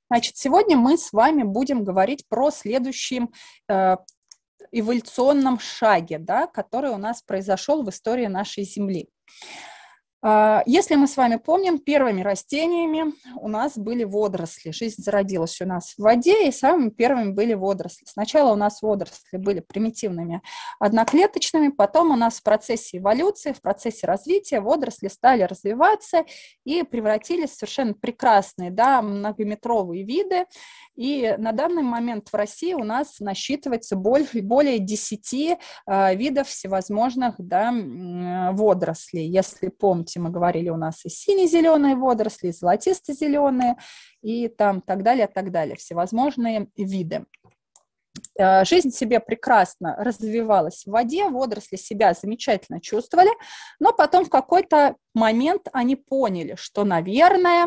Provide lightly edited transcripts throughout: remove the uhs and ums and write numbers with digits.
Значит, сегодня мы с вами будем говорить про следующем эволюционном шаге, да, который у нас произошел в истории нашей Земли. Если мы с вами помним, первыми растениями у нас были водоросли. Жизнь зародилась у нас в воде, и самыми первыми были водоросли. Сначала у нас водоросли были примитивными одноклеточными, потом у нас в процессе эволюции, в процессе развития водоросли стали развиваться и превратились в совершенно прекрасные, да, многометровые виды. И на данный момент в России у нас насчитывается более 10 видов всевозможных, да, водорослей. Если помните, мы говорили, у нас и сине-зеленые водоросли, и золотисто-зеленые, и там так далее, всевозможные виды. Жизнь себе прекрасно развивалась в воде, водоросли себя замечательно чувствовали, но потом в какой-то момент они поняли, что, наверное,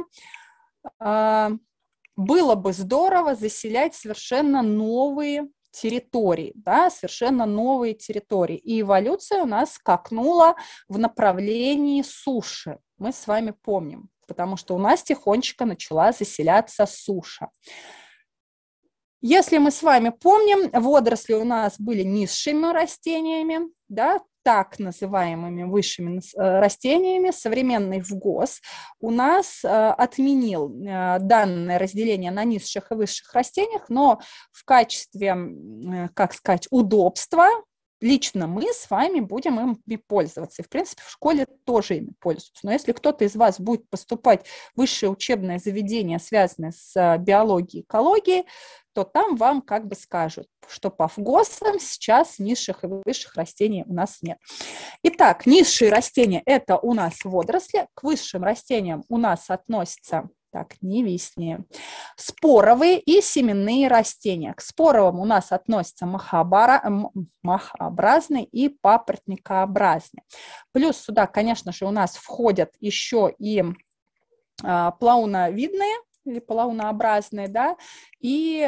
было бы здорово заселять совершенно новые территории, да, совершенно новые территории. И эволюция у нас скакнула в направлении суши. Мы с вами помним, потому что у нас тихонечко начала заселяться суша. Если мы с вами помним, водоросли у нас были низшими растениями, да, так называемыми высшими растениями. Современный ВГОС у нас отменил данное разделение на низших и высших растениях, но в качестве, как сказать, удобства лично мы с вами будем ими пользоваться. И, в принципе, в школе тоже ими пользуются. Но если кто-то из вас будет поступать в высшее учебное заведение, связанное с биологией, экологией, то там вам как бы скажут, что по ВГОСам сейчас низших и высших растений у нас нет. Итак, низшие растения – это у нас водоросли, к высшим растениям у нас относятся, так, не виснее, споровые и семенные растения. К споровым у нас относятся махообразные и папоротникообразные. Плюс сюда, конечно же, у нас входят еще и плауновидные, или плаунообразные, да, и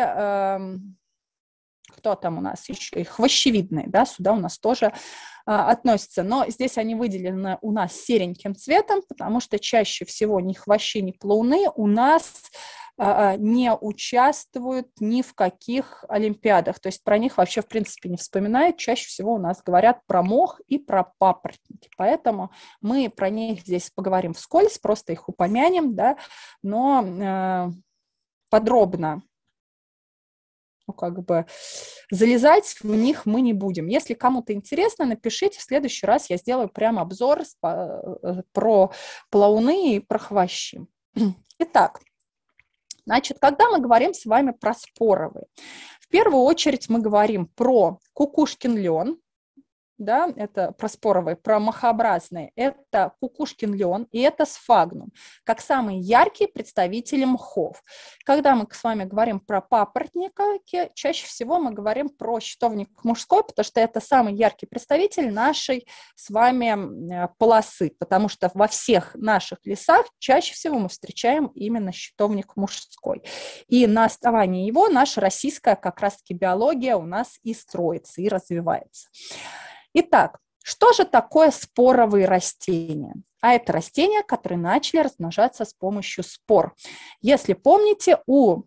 кто там у нас еще, и хвощевидные, да, сюда у нас тоже относятся, но здесь они выделены у нас сереньким цветом, потому что чаще всего ни хвощи, ни плауны у нас не участвуют ни в каких олимпиадах, то есть про них вообще в принципе не вспоминают, чаще всего у нас говорят про мох и про папоротники, поэтому мы про них здесь поговорим вскользь, просто их упомянем, да, но подробно как бы залезать в них мы не будем. Если кому-то интересно, напишите, в следующий раз я сделаю прям обзор про плауны и про хвощи. Итак, значит, когда мы говорим с вами про споровые, в первую очередь мы говорим про кукушкин лен, да, это про споровые, про махообразные, это кукушкин лен и это сфагнум, как самые яркие представители мхов. Когда мы с вами говорим про папоротники, чаще всего мы говорим про щитовник мужской, потому что это самый яркий представитель нашей с вами полосы, потому что во всех наших лесах чаще всего мы встречаем именно щитовник мужской. И на основании его наша российская как раз-таки биология у нас и строится, и развивается. Итак, что же такое споровые растения? А это растения, которые начали размножаться с помощью спор. Если помните, у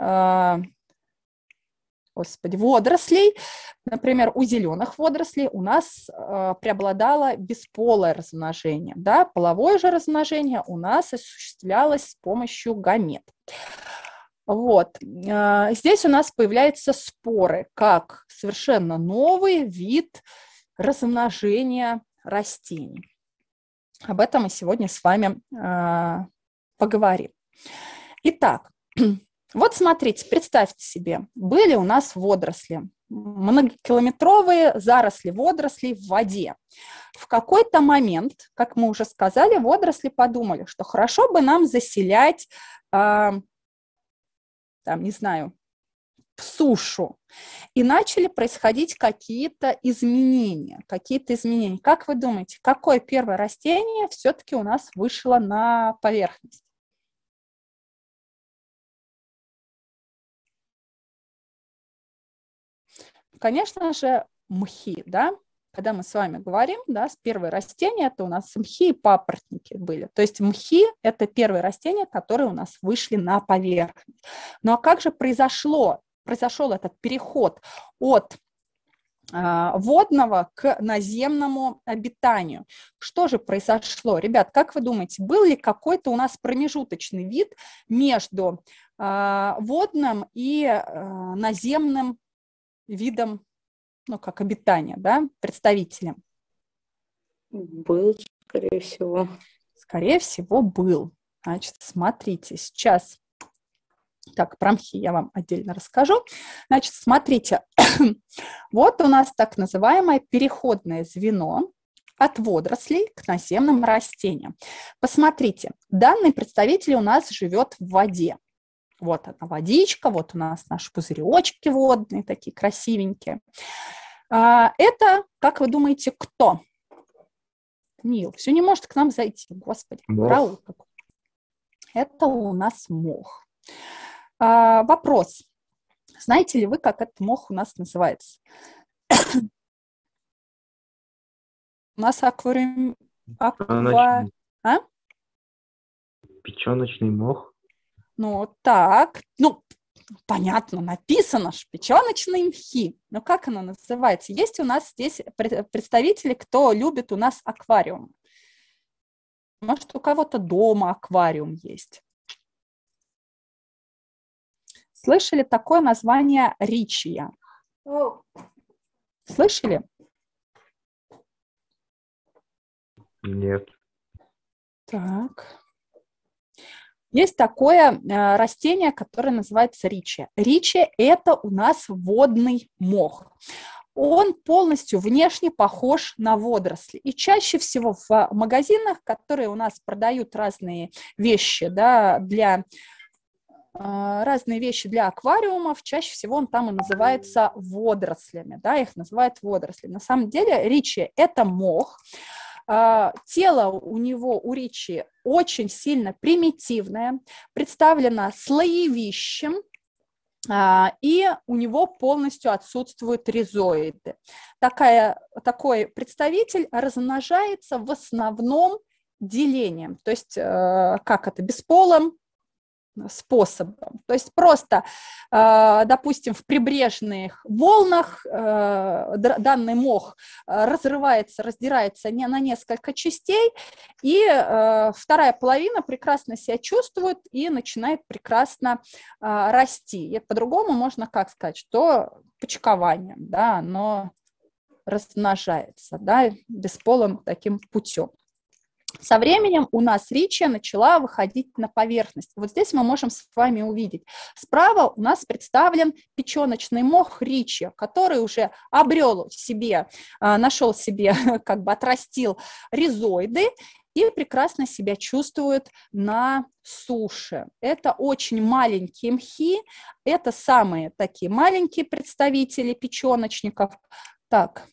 водорослей, например, у зеленых водорослей у нас преобладало бесполое размножение. Да? Половое же размножение у нас осуществлялось с помощью гамет. Вот. Здесь у нас появляются споры, как совершенно новый вид размножения растений. Об этом мы сегодня с вами поговорим. Итак, вот смотрите, представьте себе, были у нас водоросли, многокилометровые заросли водорослей в воде. В какой-то момент, как мы уже сказали, водоросли подумали, что хорошо бы нам заселять, там, не знаю, сушу. И начали происходить какие-то изменения. Как вы думаете, какое первое растение все-таки у нас вышло на поверхность? Конечно же, мхи, да? когда мы с вами говорим, да, первые растения, это у нас мхи и папоротники были. То есть мхи – это первые растения, которые у нас вышли на поверхность. Ну а как же произошел этот переход от водного к наземному обитанию? Что же произошло? Ребят, как вы думаете, был ли какой-то у нас промежуточный вид между водным и наземным видом, ну, как обитания, да, представителем? Был, скорее всего. Скорее всего, был. Значит, смотрите, сейчас... Так, про мхи я вам отдельно расскажу. Значит, смотрите, вот у нас так называемое переходное звено от водорослей к наземным растениям. Посмотрите, данный представитель у нас живет в воде. Вот она водичка, вот у нас наши пузыречки водные, такие красивенькие. Это, как вы думаете, кто? Нил, все не может к нам зайти, господи. Мох. Это у нас мох. Вопрос. Знаете ли вы, как этот мох у нас называется? У нас аквариум... Печеночный мох. Ну, так. Ну, понятно, написано, что печеночные мхи. Но как оно называется? Есть у нас здесь представители, кто любит у нас аквариум. Может, у кого-то дома аквариум есть. Слышали такое название ричия? Слышали? Нет. Так. Есть такое растение, которое называется ричия. Ричия – это у нас водный мох. Он полностью внешне похож на водоросли. И чаще всего в магазинах, которые у нас продают разные вещи, да, для аквариумов, чаще всего он там и называется водорослями, да, их называют водорослями. На самом деле ричия – это мох. Тело у него, у ричи, очень сильно примитивное, представлено слоевищем, и у него полностью отсутствуют ризоиды. Такой представитель размножается в основном делением, то есть как это, бесполым способом. То есть просто, допустим, в прибрежных волнах данный мох разрывается, раздирается на несколько частей, и вторая половина прекрасно себя чувствует и начинает прекрасно расти. И по-другому можно как сказать, что почкованием, да, оно размножается, да, бесполым таким путем. Со временем у нас ричия начала выходить на поверхность. Вот здесь мы можем с вами увидеть. Справа у нас представлен печеночный мох ричия, который уже обрел в себе, нашел себе, как бы отрастил ризоиды и прекрасно себя чувствует на суше. Это очень маленькие мхи, это самые такие маленькие представители печеночников. Так.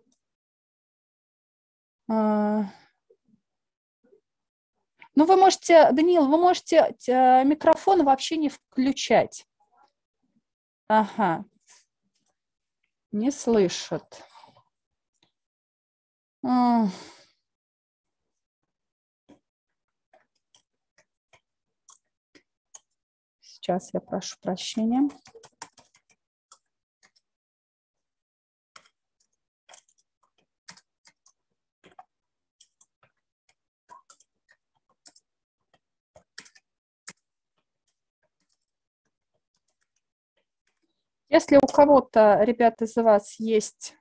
Ну, вы можете, Даниил, вы можете микрофон вообще не включать. Ага. Не слышат. Сейчас я прошу прощения. Если у кого-то, ребят, из вас есть...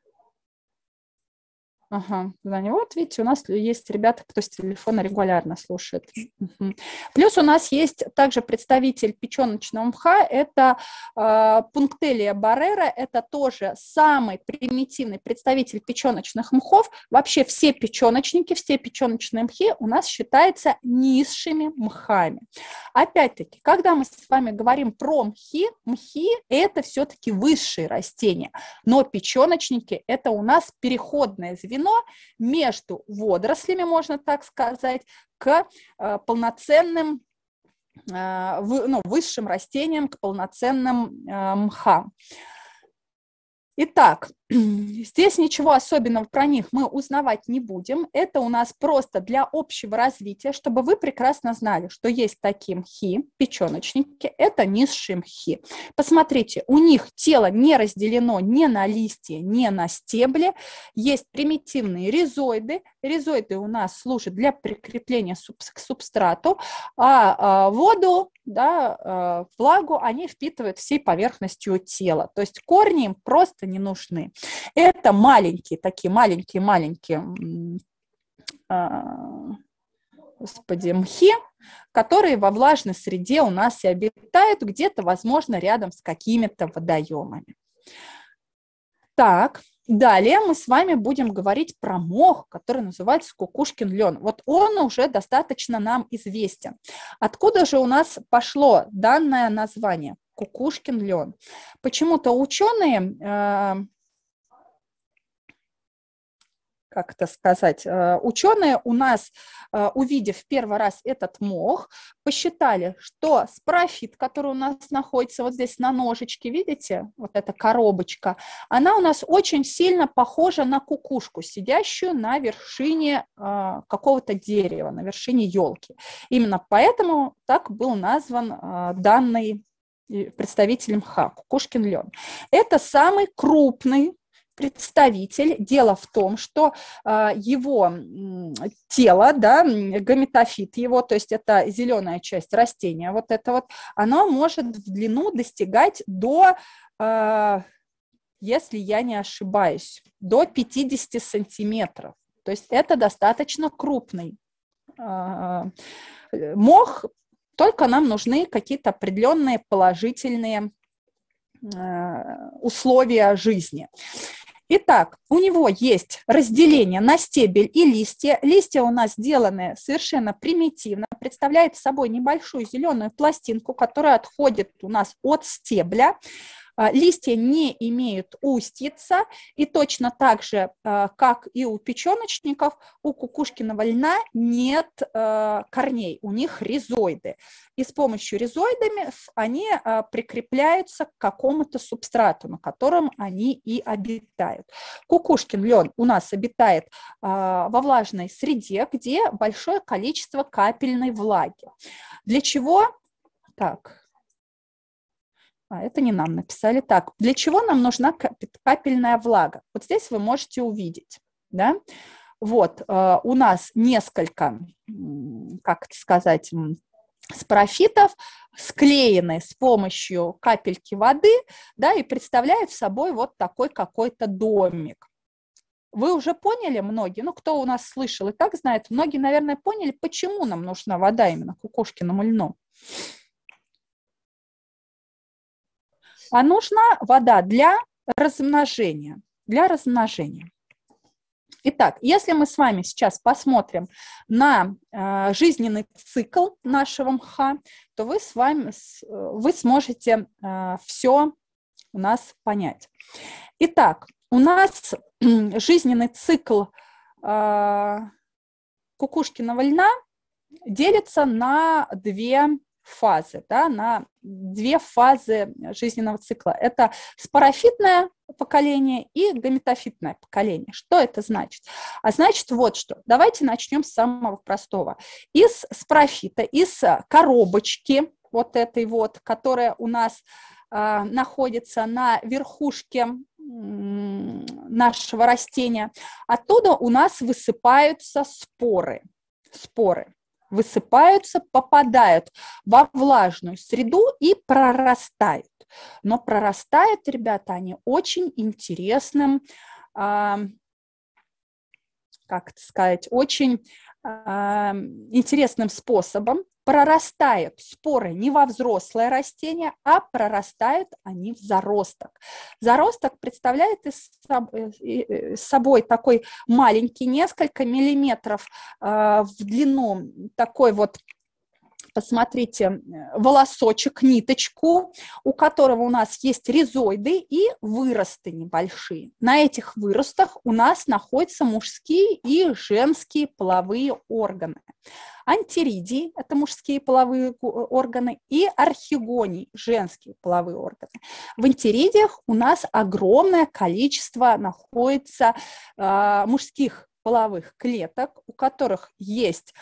Ага, вот видите, у нас есть ребята, кто с телефона регулярно слушает. Плюс у нас есть также представитель печеночного мха, это Пунктелия баррера, это тоже самый примитивный представитель печеночных мхов. Вообще все печеночники, все печеночные мхи у нас считаются низшими мхами. Опять-таки, когда мы с вами говорим про мхи, мхи это все-таки высшие растения, но печеночники это у нас переходное звено между водорослями, можно так сказать, к полноценным, высшим растениям, к полноценным мхам. Итак, Здесь ничего особенного про них мы узнавать не будем. Это у нас просто для общего развития, чтобы вы прекрасно знали, что есть такие мхи, печеночники, это низшие мхи. Посмотрите, у них тело не разделено ни на листья, ни на стебли. Есть примитивные ризоиды. Ризоиды у нас служат для прикрепления к субстрату, а воду, да, влагу они впитывают всей поверхностью тела. То есть корни им просто не нужны. Это маленькие, такие маленькие, господи, мхи, которые во влажной среде у нас и обитают, где-то, возможно, рядом с какими-то водоемами. Так, далее мы с вами будем говорить про мох, который называется кукушкин лен. Вот он уже достаточно нам известен. Откуда же у нас пошло данное название кукушкин лен? Почему-то ученые... как это сказать, ученые у нас, увидев первый раз этот мох, посчитали, что спорофит, который у нас находится вот здесь на ножичке, видите, вот эта коробочка, она у нас очень сильно похожа на кукушку, сидящую на вершине какого-то дерева, на вершине елки. Именно поэтому так был назван данный представитель мха, кукушкин лен. Это самый крупный представитель. Дело в том, что его тело, да, гаметофит его, то есть это зеленая часть растения, вот это вот, оно может в длину достигать до, если я не ошибаюсь, до 50 сантиметров. То есть это достаточно крупный мох, только нам нужны какие-то определенные положительные условия жизни. Итак, у него есть разделение на стебель и листья. Листья у нас сделаны совершенно примитивно, представляет собой небольшую зеленую пластинку, которая отходит у нас от стебля. Листья не имеют устица, и точно так же, как и у печеночников, у кукушкиного льна нет корней, у них ризоиды. И с помощью ризоидами они прикрепляются к какому-то субстрату, на котором они и обитают. Кукушкин лен у нас обитает во влажной среде, где большое количество капельной влаги. Для чего? Так. Это не нам написали. Так, для чего нам нужна капельная влага? Вот здесь вы можете увидеть, да? Вот, у нас несколько, как это сказать, спорофитов склеены с помощью капельки воды, да, и представляют собой вот такой какой-то домик. Вы уже поняли, многие, ну, кто у нас слышал и так знает, многие, наверное, поняли, почему нам нужна вода именно кукушкиному льну. А нужна вода для размножения. Итак, если мы с вами сейчас посмотрим на жизненный цикл нашего мха, то вы сможете все у нас понять. Итак, у нас жизненный цикл кукушкиного льна делится на две фазы, да, на две фазы жизненного цикла. Это спорофитное поколение и гаметофитное поколение. Что это значит? А значит вот что. Давайте начнем с самого простого. Из спорофита, из коробочки вот этой вот, которая у нас находится на верхушке нашего растения, оттуда у нас высыпаются споры. Высыпаются, попадают во влажную среду и прорастают. Но прорастают, ребята, они очень интересным, как это сказать, очень интересным способом. Прорастают споры не во взрослое растение, а прорастают они в заросток. Заросток представляет собой такой маленький, несколько миллиметров в длину, такой вот посмотрите, волосочек, ниточку, у которого у нас есть ризоиды и выросты небольшие. На этих выростах у нас находятся мужские и женские половые органы. Антеридий – это мужские половые органы, и архигоний – женские половые органы. В антеридиях у нас огромное количество находится мужских половых клеток, у которых есть,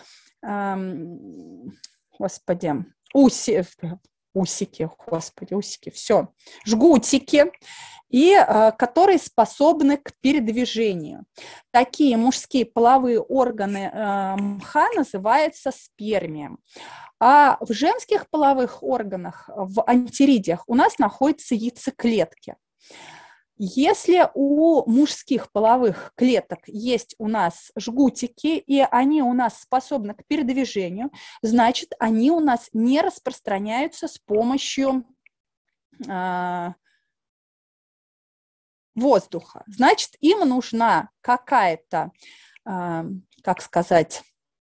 жгутики, и которые способны к передвижению. Такие мужские половые органы мха называются спермием. А в женских половых органах, в антеридиях, у нас находятся яйцеклетки. Если у мужских половых клеток есть у нас жгутики, и они у нас способны к передвижению, значит, они у нас не распространяются с помощью воздуха. Значит, им нужна какая-то, как сказать,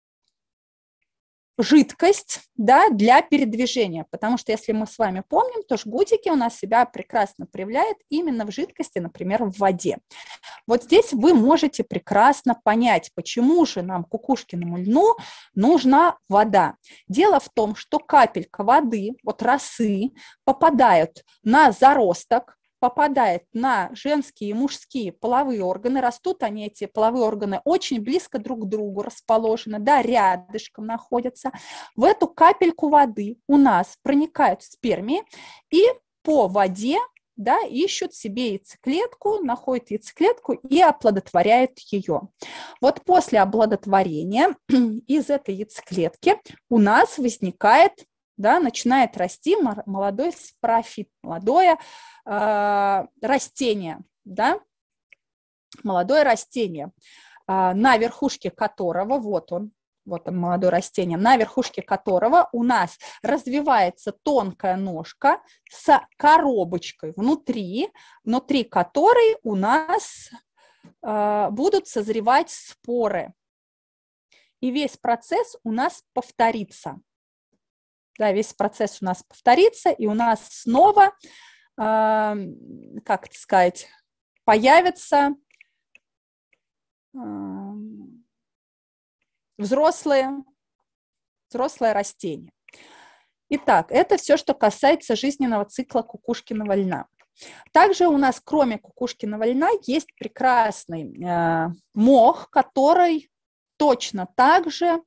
жидкость, да, для передвижения, потому что, если мы с вами помним, то жгутики у нас себя прекрасно проявляют именно в жидкости, например, в воде. Вот здесь вы можете прекрасно понять, почему же нам, кукушкиному льну, нужна вода. Дело в том, что капелька воды, вот росы, попадают на заросток, попадает на женские и мужские половые органы, растут они, эти половые органы, очень близко друг к другу расположены, да, рядышком находятся. В эту капельку воды у нас проникают спермии и по воде, да, ищут себе яйцеклетку, находят яйцеклетку и оплодотворяют ее. Вот после оплодотворения из этой яйцеклетки у нас возникает, да, начинает расти молодой спорофит, молодое растение, да, молодое растение, на верхушке которого, вот он молодое растение, на верхушке которого у нас развивается тонкая ножка с коробочкой внутри которой у нас будут созревать споры. И весь процесс у нас повторится. Да, весь процесс у нас повторится, и у нас снова, как это сказать, появятся взрослые растения. Итак, это все, что касается жизненного цикла кукушкиного льна. Также у нас, кроме кукушкиного льна, есть прекрасный мох, который точно так же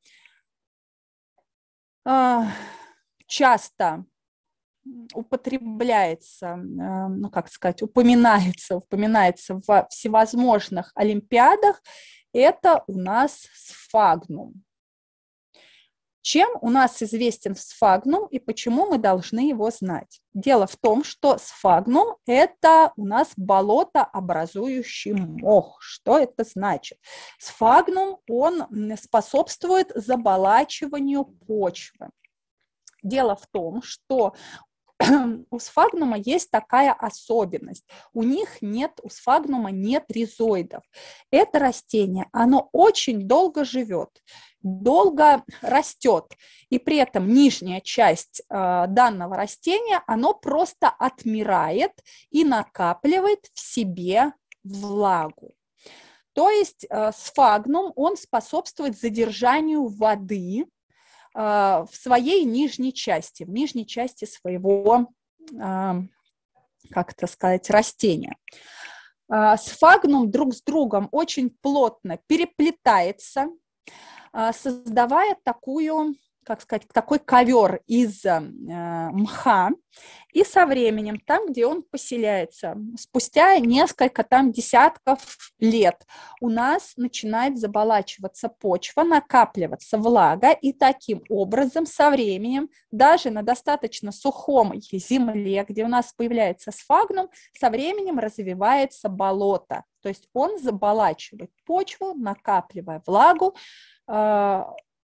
часто употребляется, ну, как сказать, упоминается в всевозможных олимпиадах, это у нас сфагнум. Чем у нас известен сфагнум и почему мы должны его знать? Дело в том, что сфагнум – это у нас болотообразующий мох. Что это значит? Сфагнум, он способствует заболачиванию почвы. Дело в том, что у сфагнума есть такая особенность. У сфагнума нет ризоидов. Это растение, оно очень долго живет, долго растет, и при этом нижняя часть данного растения, оно просто отмирает и накапливает в себе влагу. То есть сфагнум, он способствует задержанию воды в своей нижней части, в нижней части своего, как это сказать, растения. Сфагнум друг с другом очень плотно переплетается, создавая такую, как сказать, такой ковер из мха, и со временем, там, где он поселяется, спустя несколько десятков лет, у нас начинает заболачиваться почва, накапливаться влага, и таким образом со временем, даже на достаточно сухом земле, где у нас появляется сфагнум, со временем развивается болото, то есть он заболачивает почву, накапливая влагу,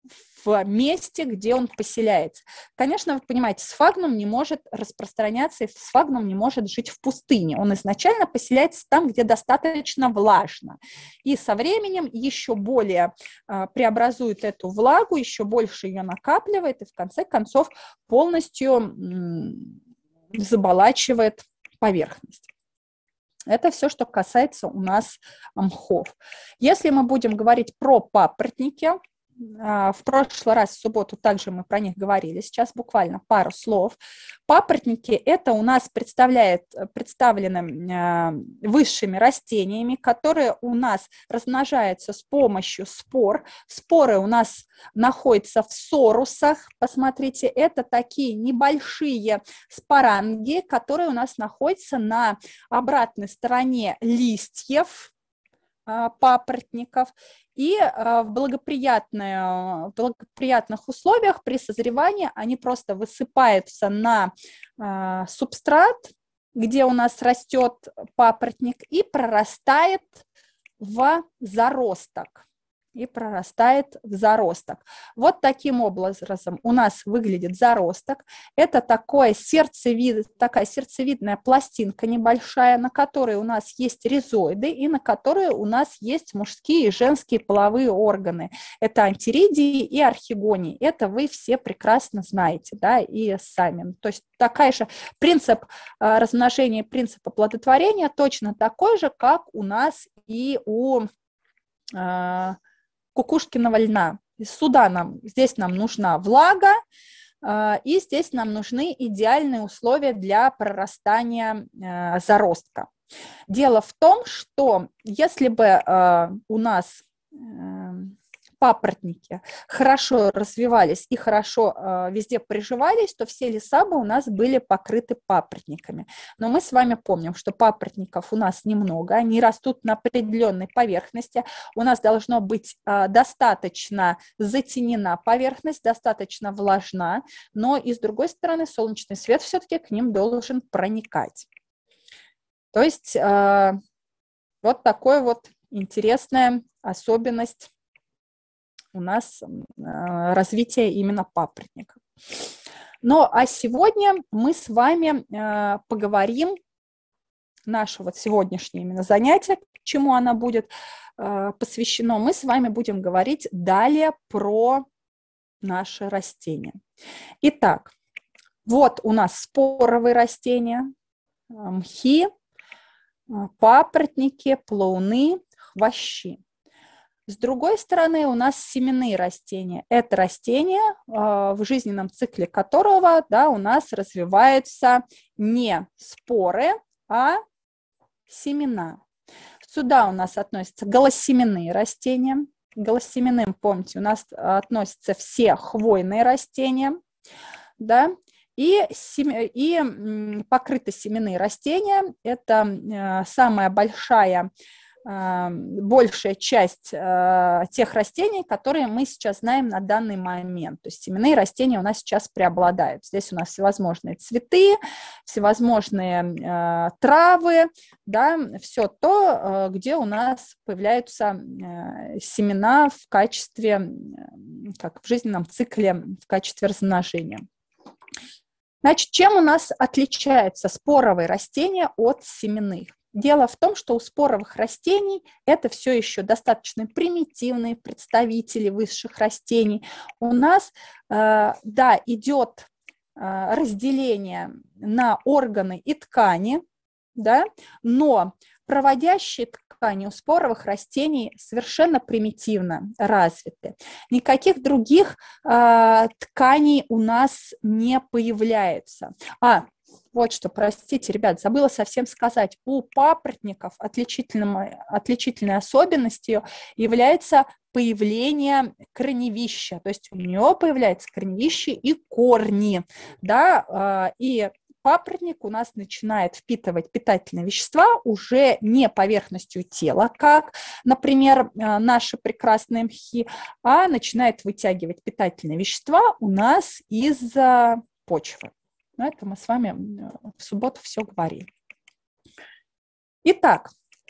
в месте, где он поселяется. Конечно, вы понимаете, сфагнум не может распространяться, и сфагнум не может жить в пустыне. Он изначально поселяется там, где достаточно влажно. И со временем еще более преобразует эту влагу, еще больше ее накапливает, и в конце концов полностью заболачивает поверхность. Это все, что касается у нас мхов. Если мы будем говорить про папоротники, в прошлый раз, в субботу, также мы про них говорили, сейчас буквально пару слов. Папоротники – это у нас представлены высшими растениями, которые у нас размножаются с помощью спор. Споры у нас находятся в сорусах. Посмотрите, это такие небольшие споранги, которые у нас находятся на обратной стороне листьев папоротников, и в благоприятных условиях при созревании они просто высыпаются на субстрат, где у нас растет папоротник, и прорастает в заросток. Вот таким образом у нас выглядит заросток. Это такая сердцевидная пластинка небольшая, на которой у нас есть ризоиды и на которой у нас есть мужские и женские половые органы. Это антиридии и архигонии. Это вы все прекрасно знаете, да, и сами. То есть такой же принцип размножения, принцип оплодотворения точно такой же, как и у кукушкиного льна. Здесь нам нужна влага, и здесь нам нужны идеальные условия для прорастания заростка. Дело в том, что если бы у нас папоротники хорошо развивались и хорошо везде приживались, то все леса бы у нас были покрыты папоротниками. Но мы с вами помним, что папоротников у нас немного, они растут на определенной поверхности. У нас должно быть достаточно затенена поверхность, достаточно влажна, но и с другой стороны солнечный свет все-таки к ним должен проникать. То есть вот такая вот интересная особенность у нас развитие именно папоротников. Ну, а сегодня мы с вами поговорим, наше вот сегодняшнее именно занятие, к чему оно будет посвящено, мы с вами будем говорить далее про наши растения. Итак, вот у нас споровые растения, мхи, папоротники, плауны, хвощи. С другой стороны, у нас семенные растения. Это растения, в жизненном цикле которого, да, у нас развиваются не споры, а семена. Сюда у нас относятся голосеменные растения. К голосеменным, помните, у нас относятся все хвойные растения, да, и покрытосеменные растения – это самая большая часть тех растений, которые мы сейчас знаем на данный момент. То есть семенные растения у нас сейчас преобладают. Здесь у нас всевозможные цветы, всевозможные травы, да, все то, где у нас появляются семена в качестве, как в жизненном цикле, в качестве размножения. Значит, чем у нас отличаются споровые растения от семенных? Дело в том, что у споровых растений это все еще достаточно примитивные представители высших растений. У нас, да, идет разделение на органы и ткани, да, но проводящие ткани у споровых растений совершенно примитивно развиты. Никаких других тканей у нас не появляется. Вот что, простите, ребят, забыла совсем сказать. У папоротников отличительной особенностью является появление корневища. То есть у него появляется корневище и корни, да, и папоротник у нас начинает впитывать питательные вещества уже не поверхностью тела, как, например, наши прекрасные мхи, а начинает вытягивать питательные вещества у нас из почвы. Но это мы с вами в субботу все говорили. Итак,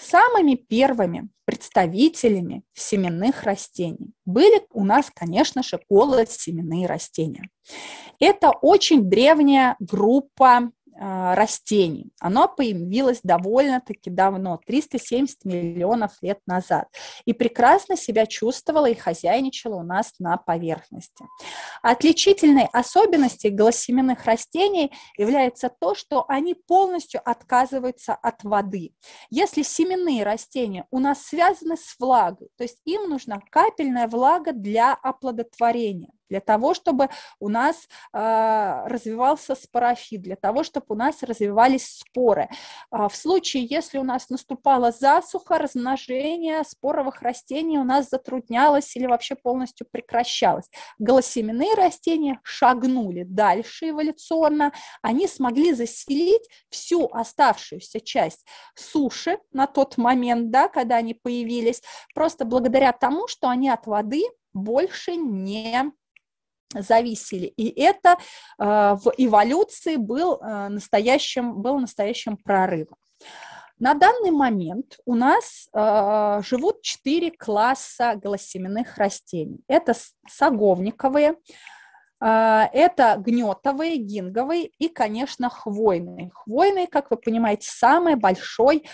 Самыми первыми представителями семенных растений были у нас, конечно же, голосеменные растения. Это очень древняя группа растений. Оно появилось довольно-таки давно, 370 миллионов лет назад, и прекрасно себя чувствовало и хозяйничало у нас на поверхности. Отличительной особенностью голосеменных растений является то, что они полностью отказываются от воды. Если семенные растения у нас связаны с влагой, то есть им нужна капельная влага для оплодотворения, для того, чтобы у нас развивался спорофит, для того, чтобы у нас развивались споры. В случае, если у нас наступала засуха, размножение споровых растений у нас затруднялось или вообще полностью прекращалось. Голосеменные растения шагнули дальше эволюционно, они смогли заселить всю оставшуюся часть суши на тот момент, да, когда они появились, просто благодаря тому, что они от воды больше не зависели. И это в эволюции был настоящим прорывом. На данный момент у нас живут 4 класса голосеменных растений. Это саговниковые, это гнетовые, гинговые и, конечно, хвойные. Хвойные, как вы понимаете, самый большой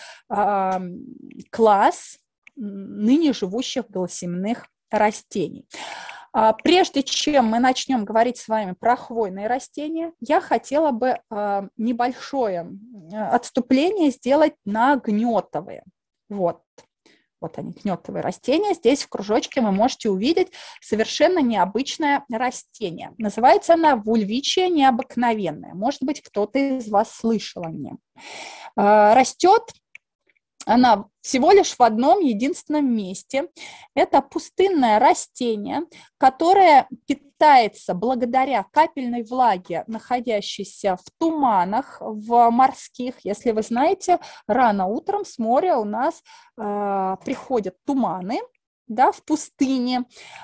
класс ныне живущих голосеменных растений. Прежде чем мы начнем говорить с вами про хвойные растения, я хотела бы небольшое отступление сделать на гнетовые. Вот они, гнетовые растения. Здесь в кружочке вы можете увидеть совершенно необычное растение. Называется она вульвичия необыкновенная. Может быть, кто-то из вас слышал о нем. Растет она всего лишь в одном единственном месте. Это пустынное растение, которое питается благодаря капельной влаге, находящейся в туманах, в морских. Если вы знаете, рано утром с моря у нас приходят туманы, да, в пустыне.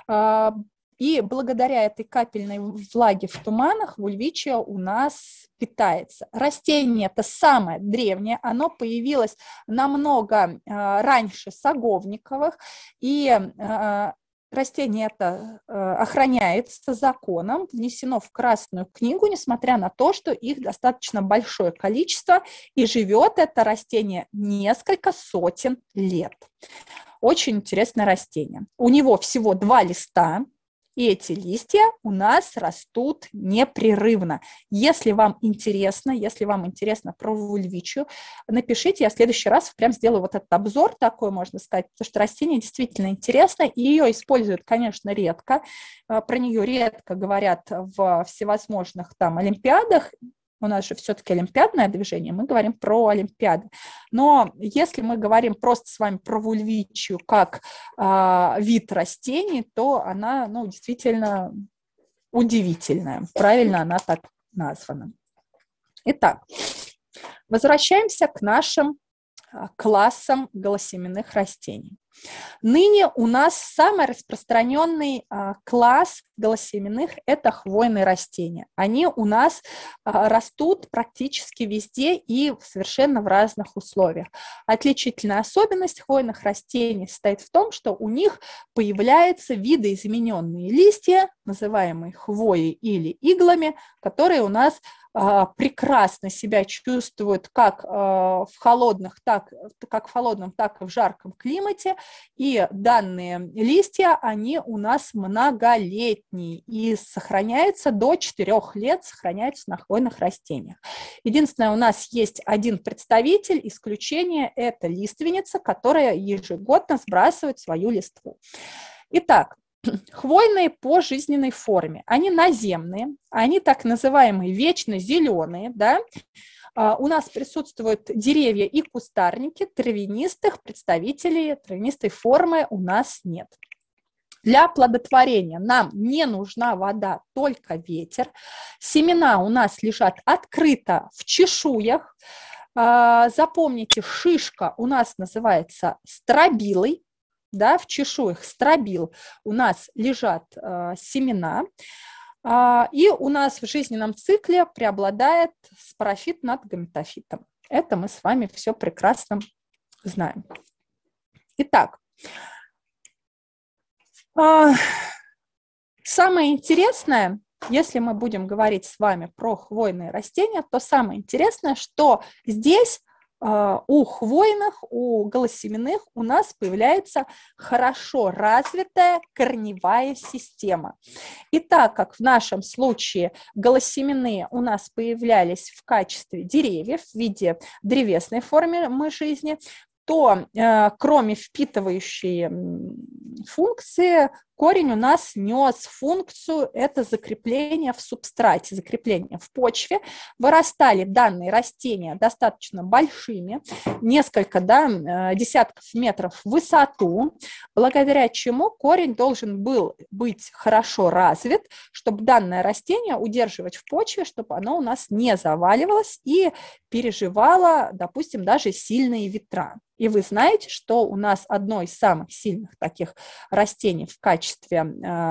И благодаря этой капельной влаге в туманах вульвичия у нас питается. Растение это самое древнее, оно появилось намного раньше саговниковых, и растение это охраняется законом, внесено в Красную книгу, несмотря на то, что их достаточно большое количество, и живет это растение несколько сотен лет. Очень интересное растение. У него всего 2 листа. И эти листья у нас растут непрерывно. Если вам интересно про вульвичию, напишите, я в следующий раз прям сделаю вот этот обзор такой, можно сказать, потому что растение действительно интересно, и ее используют, конечно, редко. Про нее редко говорят в всевозможных там олимпиадах. У нас же все-таки олимпиадное движение, мы говорим про олимпиады. Но если мы говорим просто с вами про вульвичию как вид растений, то она действительно удивительная. Правильно она так названа. Итак, возвращаемся к нашим классам голосеменных растений. Ныне у нас самый распространенный класс голосеменных – это хвойные растения. Они у нас растут практически везде и совершенно в разных условиях. Отличительная особенность хвойных растений состоит в том, что у них появляются видоизмененные листья, называемые хвоей или иглами, которые у нас прекрасно себя чувствуют как в холодном, так и в жарком климате. И данные листья, они у нас многолетние и сохраняются до 4 лет, сохраняются на хвойных растениях. Единственное, у нас есть один представитель, исключение – это лиственница, которая ежегодно сбрасывает свою листву. Итак, хвойные по жизненной форме, они наземные, они так называемые вечно зеленые, да? У нас присутствуют деревья и кустарники, травянистых представителей травянистой формы у нас нет. Для оплодотворения нам не нужна вода, только ветер. Семена у нас лежат открыто в чешуях. Запомните, шишка у нас называется стробилой. Да, в чешуях стробил у нас лежат семена, и у нас в жизненном цикле преобладает спорофит над гаметофитом. Это мы с вами все прекрасно знаем. Итак, самое интересное, если мы будем говорить с вами про хвойные растения, то самое интересное, что здесь у хвойных, у голосеменных у нас появляется хорошо развитая корневая система. И так как в нашем случае голосеменные у нас появлялись в качестве деревьев, в виде древесной формы жизни, то кроме впитывающей функции, корень у нас нес функцию, это закрепление в субстрате, закрепление в почве. Вырастали данные растения достаточно большими, несколько десятков метров в высоту, благодаря чему корень должен был быть хорошо развит, чтобы данное растение удерживать в почве, чтобы оно у нас не заваливалось и переживало, допустим, даже сильные ветра. И вы знаете, что у нас одно из самых сильных таких растений в качестве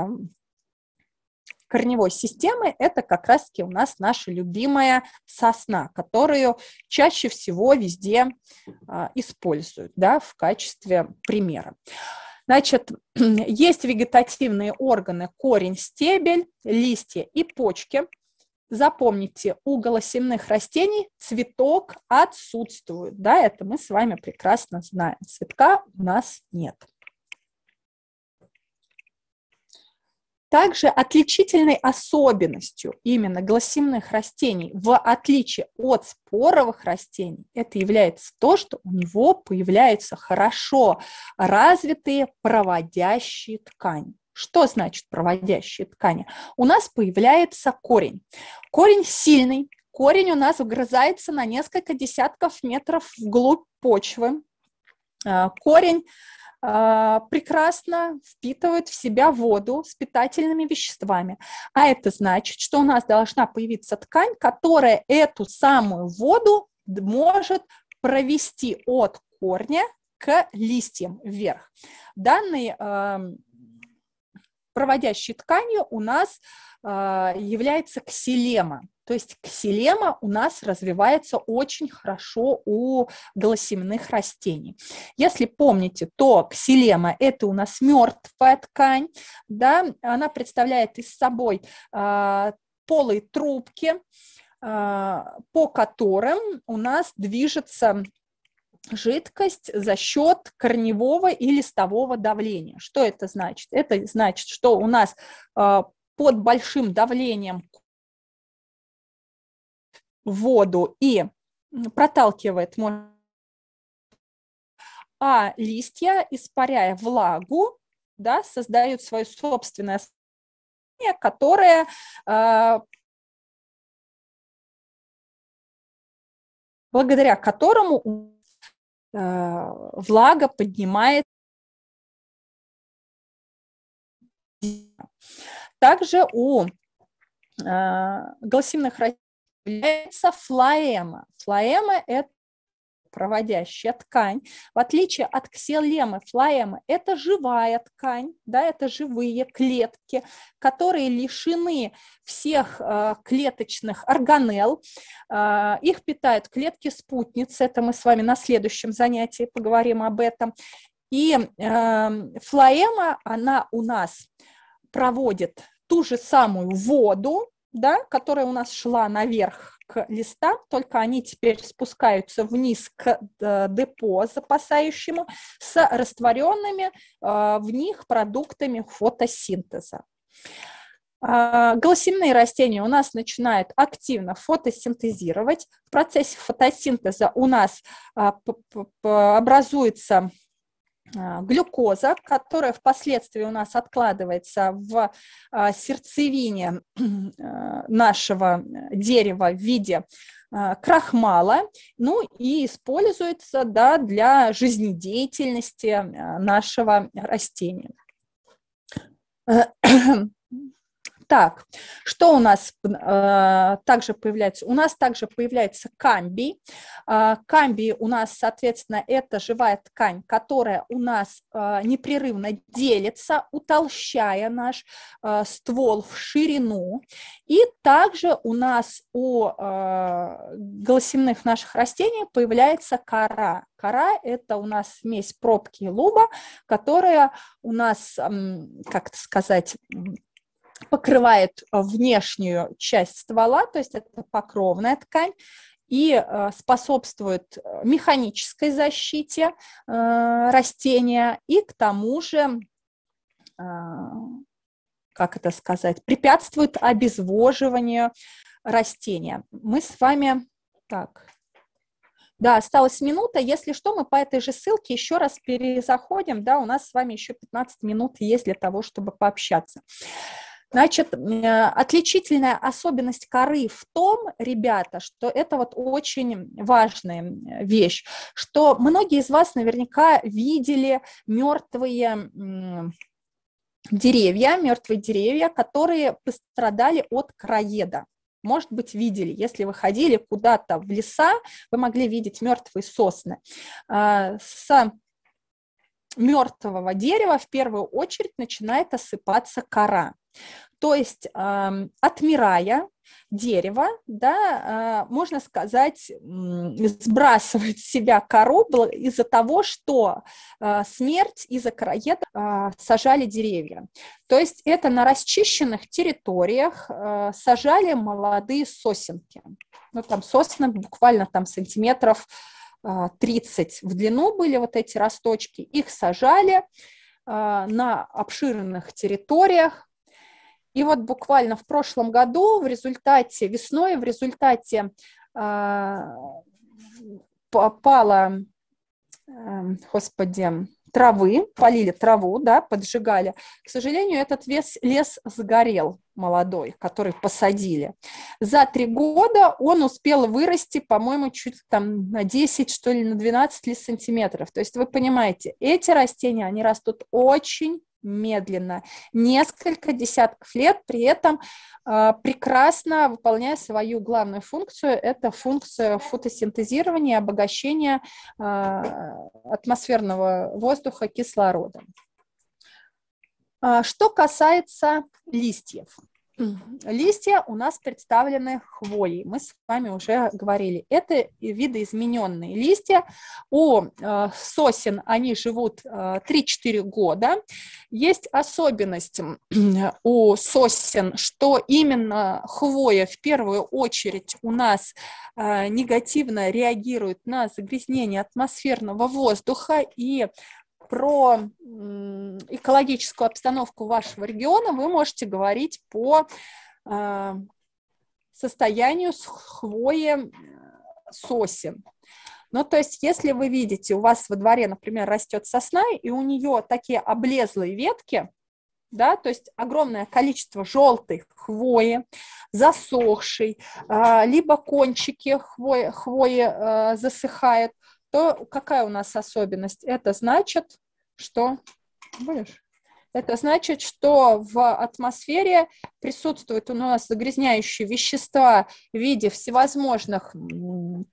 корневой системы – это как раз-таки у нас наша любимая сосна, которую чаще всего везде используют, да, в качестве примера. Значит, есть вегетативные органы – корень, стебель, листья и почки. Запомните, у голосеменных растений цветок отсутствует. Да, это мы с вами прекрасно знаем. Цветка у нас нет. Также отличительной особенностью именно голосеменных растений, в отличие от споровых растений, это является то, что у него появляются хорошо развитые проводящие ткани. Что значит проводящие ткани? У нас появляется корень. Корень сильный, корень у нас вгрызается на несколько десятков метров вглубь почвы. Корень прекрасно впитывает в себя воду с питательными веществами. А это значит, что у нас должна появиться ткань, которая эту самую воду может провести от корня к листьям вверх. Данные проводящей тканью у нас является ксилема. То есть ксилема у нас развивается очень хорошо у голосеменных растений. Если помните, то ксилема – это у нас мертвая ткань, да? Она представляет из собой полые трубки, по которым у нас движется жидкость за счет корневого и листового давления. Что это значит? Это значит, что у нас под большим давлением воду и проталкивает, а листья, испаряя влагу, да, создают свое собственное состояние, которое благодаря которому влага поднимает. Также у голосеменных растений является флоэма. Флоэма – это проводящая ткань. В отличие от ксилемы, флоэма – это живая ткань, да, это живые клетки, которые лишены всех клеточных органелл. Их питают клетки-спутницы, это мы с вами на следующем занятии поговорим об этом. И флоэма, она у нас проводит ту же самую воду, да, которая у нас шла наверх к листам, только они теперь спускаются вниз к депо запасающему с растворенными в них продуктами фотосинтеза. Голосеменные растения у нас начинают активно фотосинтезировать. В процессе фотосинтеза у нас образуется глюкоза, которая впоследствии у нас откладывается в сердцевине нашего дерева в виде крахмала, ну и используется, да, для жизнедеятельности нашего растения. Так, что у нас также появляется? У нас также появляется камбий. Камбий у нас, соответственно, это живая ткань, которая у нас непрерывно делится, утолщая наш ствол в ширину. И также у нас у голосемных наших растений появляется кора. Кора – это у нас смесь пробки и луба, которая у нас, как это сказать, покрывает внешнюю часть ствола, то есть это покровная ткань, и способствует механической защите растения и к тому же, как это сказать, препятствует обезвоживанию растения. Мы с вами... Так... Да, осталась минута. Если что, мы по этой же ссылке еще раз перезаходим. Да, у нас с вами еще 15 минут есть для того, чтобы пообщаться. Значит, отличительная особенность коры в том, ребята, что это вот очень важная вещь, что многие из вас наверняка видели мертвые деревья, которые пострадали от короеда. Может быть, видели, если вы ходили куда-то в леса, вы могли видеть мертвые сосны. С мертвого дерева в первую очередь начинает осыпаться кора. То есть, отмирая дерево, да, можно сказать, сбрасывает с себя кору из-за того, что смерть из-за короеда сажали деревья. То есть это на расчищенных территориях сажали молодые сосенки. Ну, там сосны буквально там сантиметров 30 в длину были вот эти росточки. Их сажали на обширных территориях. И вот буквально в прошлом году весной в результате пала, травы, полили траву, да, поджигали. К сожалению, этот лес сгорел молодой, который посадили. За 3 года он успел вырасти, по-моему, чуть там на 10, что ли, на 12 сантиметров. То есть вы понимаете, эти растения, они растут очень медленно, несколько десятков лет, при этом прекрасно выполняя свою главную функцию, это функция фотосинтезирования и обогащения атмосферного воздуха кислородом. Что касается листьев. Листья у нас представлены хвоей, мы с вами уже говорили. Это видоизмененные листья. У сосен они живут 3-4 года. Есть особенность у сосен, что именно хвоя в первую очередь у нас негативно реагирует на загрязнение атмосферного воздуха, и про экологическую обстановку вашего региона вы можете говорить по состоянию хвои сосен. Ну, то есть, если вы видите, у вас во дворе, например, растет сосна, и у нее такие облезлые ветки, да, то есть огромное количество желтой хвои, засохшей, либо кончики хвои засыхают, то какая у нас особенность? Это значит, что... Это значит, что в атмосфере присутствуют у нас загрязняющие вещества в виде всевозможных, ну,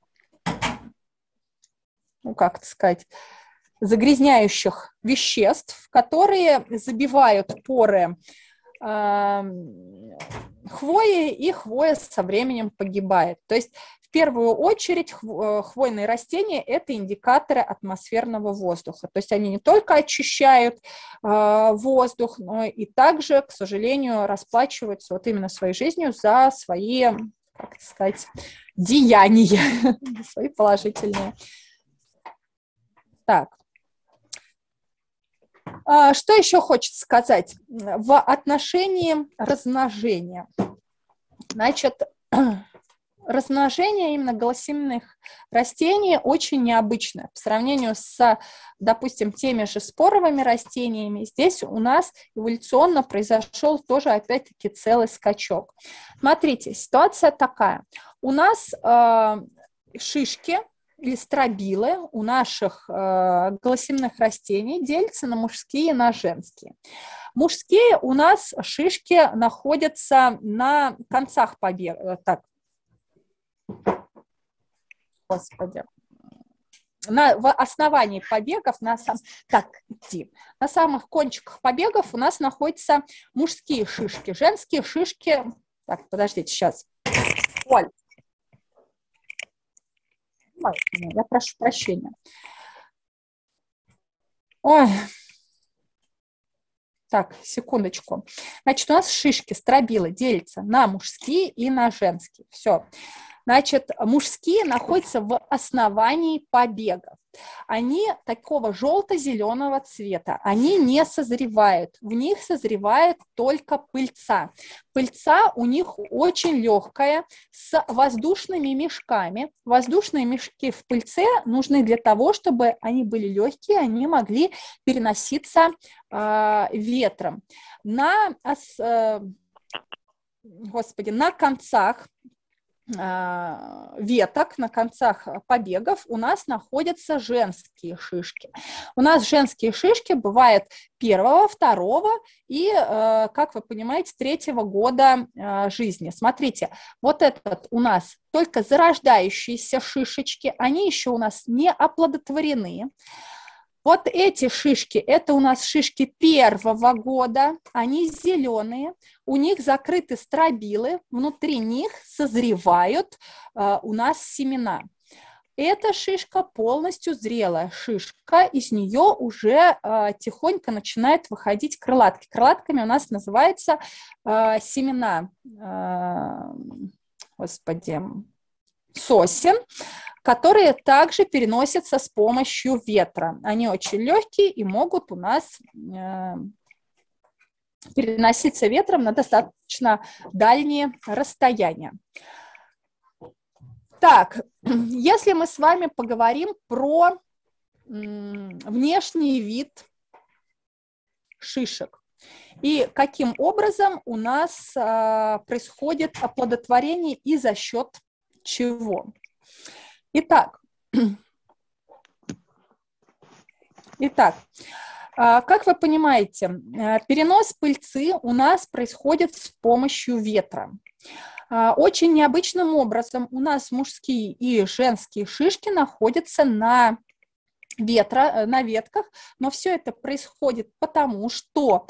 как это сказать, загрязняющих веществ, которые забивают поры хвои, и хвоя со временем погибает. То есть в первую очередь хвойные растения – это индикаторы атмосферного воздуха. То есть они не только очищают воздух, но и также, к сожалению, расплачиваются вот именно своей жизнью за свои, как сказать, деяния, свои положительные. Так. Что еще хочется сказать в отношении размножения? Значит, размножение именно голосемных растений очень необычное. По сравнению с, допустим, теми же споровыми растениями, здесь у нас эволюционно произошел тоже, опять-таки, целый скачок. Смотрите, ситуация такая. У нас шишки или стробилы у наших голосемных растений делятся на мужские и на женские. Мужские у нас шишки находятся на концах побега. Так, господи. В основании побегов, на самых кончиках побегов у нас находятся мужские шишки. Женские шишки... Так, подождите, сейчас. Оль. Я прошу прощения. Ой. Так, секундочку. Значит, у нас шишки, стробилы делятся на мужские и на женские. Все. Значит, мужские находятся в основании побегов. Они такого желто-зеленого цвета. Они не созревают. В них созревает только пыльца. Пыльца у них очень легкая, с воздушными мешками. Воздушные мешки в пыльце нужны для того, чтобы они были легкие, они могли переноситься ветром. На концах веток, на концах побегов у нас находятся женские шишки. У нас женские шишки бывают 1-го, 2-го и, как вы понимаете, 3-го года жизни. Смотрите, вот этот у нас только зарождающиеся шишечки, они еще у нас не оплодотворены. Вот эти шишки, это у нас шишки 1-го года, они зеленые, у них закрыты стробилы, внутри них созревают у нас семена. Эта шишка полностью зрелая шишка, из нее уже тихонько начинают выходить крылатки. Крылатками у нас называются семена, сосен, которые также переносятся с помощью ветра. Они очень легкие и могут у нас переноситься ветром на достаточно дальние расстояния. Так, если мы с вами поговорим про внешний вид шишек и каким образом у нас происходит оплодотворение и за счет чего. Итак, как вы понимаете, перенос пыльцы у нас происходит с помощью ветра. Очень необычным образом у нас мужские и женские шишки находятся на ветках, но все это происходит потому, что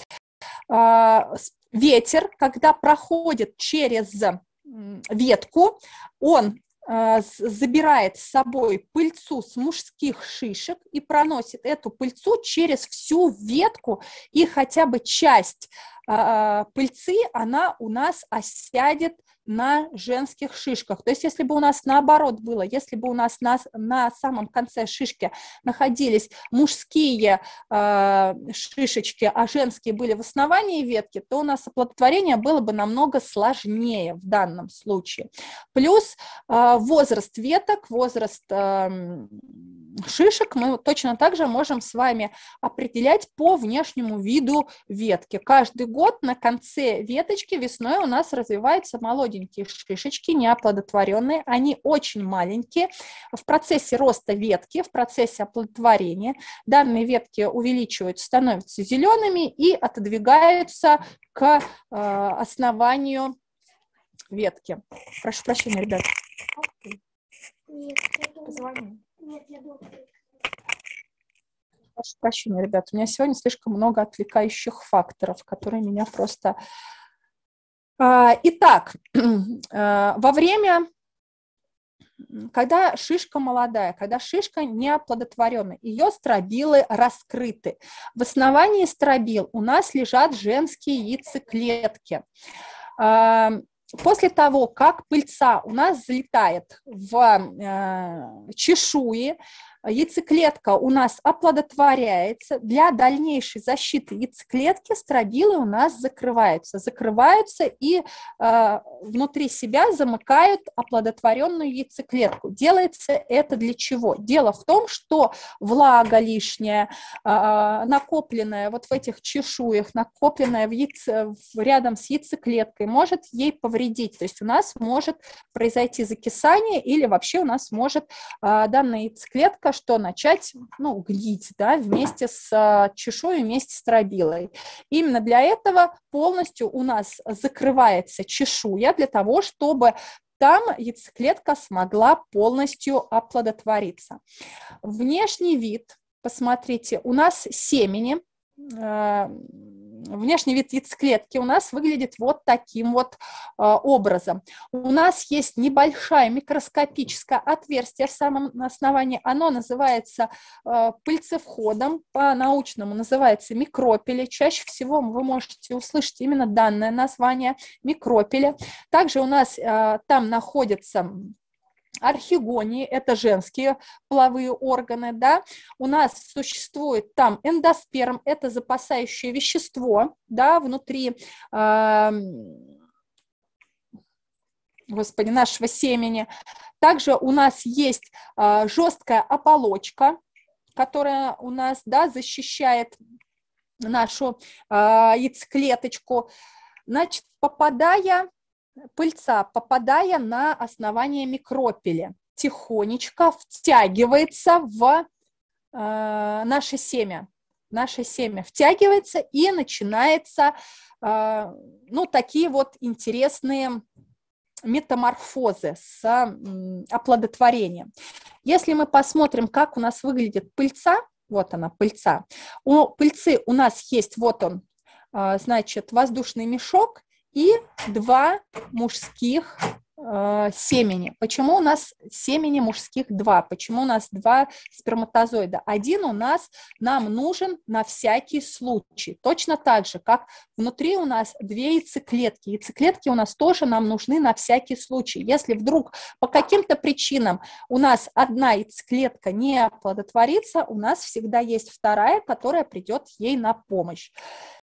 ветер, когда проходит через ветку, он забирает с собой пыльцу с мужских шишек и проносит эту пыльцу через всю ветку, и хотя бы часть пыльцы, она у нас осядет на женских шишках. То есть если бы у нас наоборот было, если бы у нас на самом конце шишки находились мужские шишечки, а женские были в основании ветки, то у нас оплодотворение было бы намного сложнее в данном случае. Плюс возраст веток, возраст шишек мы точно так же можем с вами определять по внешнему виду ветки. Каждый год на конце веточки весной у нас развиваются молоденькие шишечки, неоплодотворенные. Они очень маленькие. В процессе роста ветки, в процессе оплодотворения данные ветки увеличиваются, становятся зелеными и отодвигаются к основанию ветки. Прошу прощения, ребят. Позвони. Прошу прощения, ребят, у меня сегодня слишком много отвлекающих факторов, которые меня просто... Итак, во время, когда шишка молодая, когда шишка неоплодотворенная, ее стробилы раскрыты. В основании стробил у нас лежат женские яйцеклетки. После того, как пыльца у нас залетает в чешуи, яйцеклетка у нас оплодотворяется, для дальнейшей защиты яйцеклетки стробилы у нас закрываются и внутри себя замыкают оплодотворенную яйцеклетку. Делается это для чего? Дело в том, что влага лишняя, накопленная вот в этих чешуях, накопленная рядом с яйцеклеткой, может ей повредить. То есть у нас может произойти закисание или вообще у нас может данная яйцеклетка начать гнить, да, вместе с чешуей, вместе с стробилой. Именно для этого полностью у нас закрывается чешуя, для того, чтобы там яйцеклетка смогла полностью оплодотвориться. Внешний вид, посмотрите, у нас семени, внешний вид яйцеклетки у нас выглядит вот таким вот образом. У нас есть небольшое микроскопическое отверстие в самом основании, оно называется пыльцевходом, по-научному называется микропили. Чаще всего вы можете услышать именно данное название микропили. Также у нас там находится архигонии, это женские половые органы, да, у нас существует там эндосперм, это запасающее вещество, да, внутри, нашего семени. Также у нас есть жесткая оболочка, которая у нас, да, защищает нашу яйцеклеточку. Значит, пыльца, попадая на основание микропили, тихонечко втягивается в наше семя. Наше семя втягивается и начинается, такие вот интересные метаморфозы с оплодотворением. Если мы посмотрим, как у нас выглядит пыльца, вот она, пыльца. У пыльцы у нас есть, вот он, значит, воздушный мешок, и два мужских семени. Почему у нас семени мужских два? Почему у нас два сперматозоида? Один у нас нам нужен на всякий случай. Точно так же, как внутри у нас две яйцеклетки. Яйцеклетки у нас тоже нам нужны на всякий случай. Если вдруг по каким-то причинам у нас одна яйцеклетка не оплодотворится, у нас всегда есть вторая, которая придет ей на помощь.